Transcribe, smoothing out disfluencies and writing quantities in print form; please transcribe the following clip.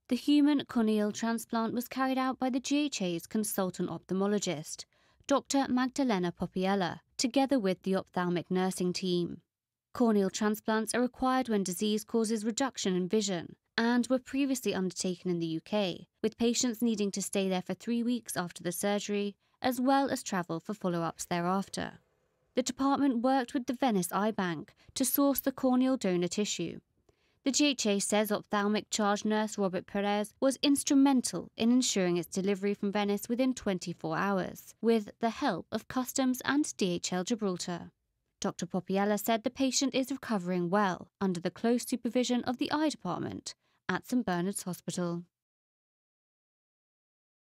The human corneal transplant was carried out by the GHA's consultant ophthalmologist, Dr. Magdalena Popiela, together with the ophthalmic nursing team. Corneal transplants are required when disease causes reduction in vision and were previously undertaken in the UK, with patients needing to stay there for 3 weeks after the surgery, as well as travel for follow-ups thereafter. The department worked with the Venice Eye Bank to source the corneal donor tissue. The GHA says ophthalmic charge nurse Robert Perez was instrumental in ensuring its delivery from Venice within 24 hours, with the help of Customs and DHL Gibraltar. Dr. Popiela said the patient is recovering well under the close supervision of the eye department at St Bernard's Hospital.